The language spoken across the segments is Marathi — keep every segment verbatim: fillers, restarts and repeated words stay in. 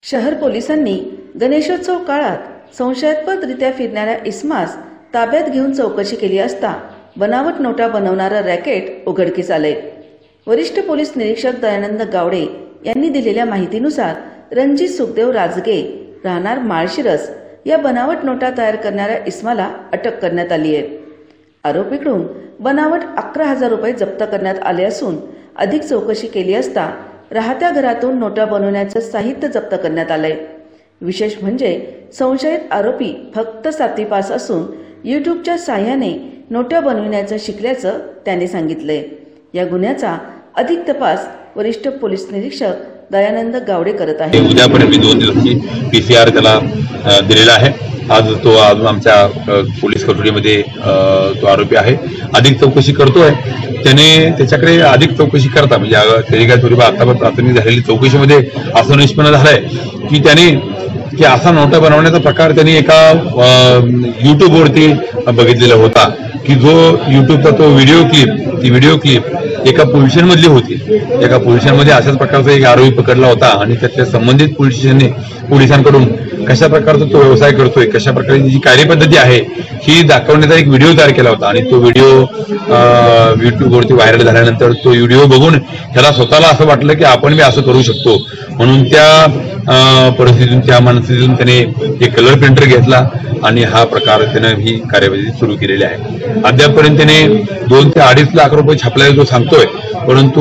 शहर पोलिसांनी गणेशोत्सव काळात संशयास्पदरित्या फिरणाऱ्या इसमास ताब्यात घेऊन चौकशी केली असता बनावट नोटा बनवणारं रॅकेट उघडकीस आले। वरिष्ठ पोलीस निरीक्षक दयानंद गावडे यांनी दिलेल्या माहितीनुसार रणजित सुखदेव राजगे राहणार माळशिरस या बनावट नोटा तयार करणाऱ्या इसमाला अटक करण्यात आली आहे। आरोपीकडून बनावट अकरा हजार रुपये जप्त करण्यात आले असून अधिक चौकशी केली असता राहत्या घरातून नोटा बनवण्याचं साहित्य जप्त करण्यात आलंय। विशेष म्हणजे संशयित आरोपी फक्त सातवी पास असून यूट्यूबच्या साहाय्याने नोटा बनविण्याचं शिकल्याचं त्यांनी सांगितलंय। या गुन्ह्याचा अधिक तपास वरिष्ठ पोलीस निरीक्षक दयानंद गावडे करत आहेत। उद्यापर्यंत मी दोन दिवसाची पीसीआर त्याला दिलेला आहे। आज तो अजून आमच्या पोलीस कस्टडीमध्ये तो आरोपी आहे, अधिक चौकशी करतोय। त्याने त्याच्याकडे अधिक चौकशी करता म्हणजे त्याची काय थोडी आता प्राथमिक झालेली चौकशीमध्ये असं निष्पन्न झालंय की त्याने की असा नोटा बनवण्याचा प्रकार त्यांनी एका युट्यूबवरती बघितलेला होता की जो युट्यूबचा तो व्हिडिओ क्लिप ती व्हिडिओ क्लिप एका पोलीस स्टेशन मधली होती। एका पोलीस स्टेशन मध्ये अशाच प्रकारचा एक आरोपी पकडला होता आणि त्याच्या संबंधित पोलीस स्टेशनने पोलिसांकडून कशा प्रकारचा तो व्यवसाय करतोय, कशा प्रकारची जी कार्यपद्धती आहे ही दाखवण्याचा एक व्हिडिओ तयार केला होता। आणि तो व्हिडिओ युट्यूबवरती व्हायरल झाल्यानंतर तो व्हिडिओ बघून त्याला स्वतःला असं वाटलं की आपण बी असं करू शकतो, म्हणून त्या परिस्थितीतून त्या मनस्थितीतून त्याने एक कलर प्रिंटर घेतला आणि हा प्रकार त्याने ही कार्यपद्धती सुरू केलेली आहे। अद्यापपर्यंत त्याने दोन ते अडीच लाख रुपये छापल्याचा जो सांगतोय, परंतु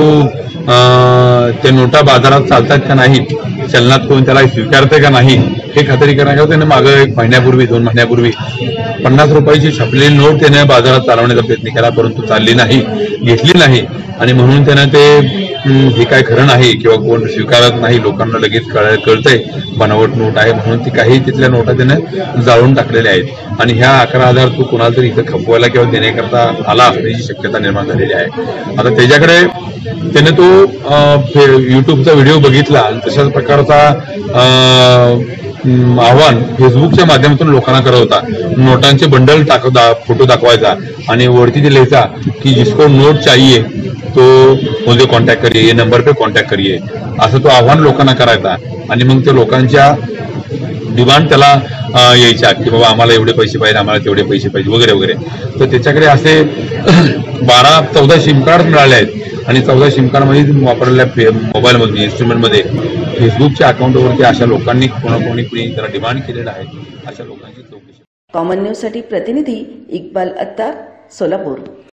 त्या नोटा बाजारात चालतात का नाही, चलनात कोण त्याला स्वीकारते का नाही हे खात्री करण्याकरता त्याने मागे एक महिन्यापूर्वी दोन महिन्यापूर्वी पन्नास रुपयाची छापलेली नोट त्याने बाजारात चालवण्याचा प्रयत्न केला, परंतु चालली नाही, घेतली नाही। आणि म्हणून त्यानं ते हे काय खरं नाही किंवा कोण स्वीकारत नाही, लोकांना लगेच कळतंय बनावट नोट आहे म्हणून ती काही तिथल्या नोटा त्याने जाळून टाकलेल्या आहेत। आणि ह्या अकरा हजार तो कोणाला तरी इथं खपवायला किंवा देण्याकरता आला असण्याची शक्यता निर्माण झालेली आहे। आता त्याच्याकडे त्याने तो युट्यूबचा व्हिडिओ बघितला आणि तशाच प्रकारचा आव्हान फेसबुकच्या माध्यमातून लोकांना करत होता। नोटांचे बंडल टाक फोटो दाखवायचा आणि वरती दिलायचा की जिसको नोट चाहिए तो मुझे कॉन्टॅक्ट करिए, ये नंबर पे कॉन्टॅक्ट करिए, असं तो आव्हान लोकांना करायचा। आणि मग ते लोकांच्या डिमांड त्याला यायच्या की बाबा आम्हाला एवढे पैसे पाहिजे, आम्हाला तेवढे पैसे पाहिजे वगैरे वगैरे। तर त्याच्याकडे असे बारा चौदा सिम कार्ड मिळाले आहेत आणि चौदा सिम कार्ड मध्ये वापरलेल्या मोबाईलमधून इन्स्ट्रुमेंटमध्ये फेसबुकच्या अकाउंटवरती अशा लोकांनी कोणाकोणी कुणी त्याला डिमांड केलेलं आहे, अशा लोकांची चौकशी। कॉमन न्यूज साठी प्रतिनिधी इक्बाल अत्तार, सोलापूर।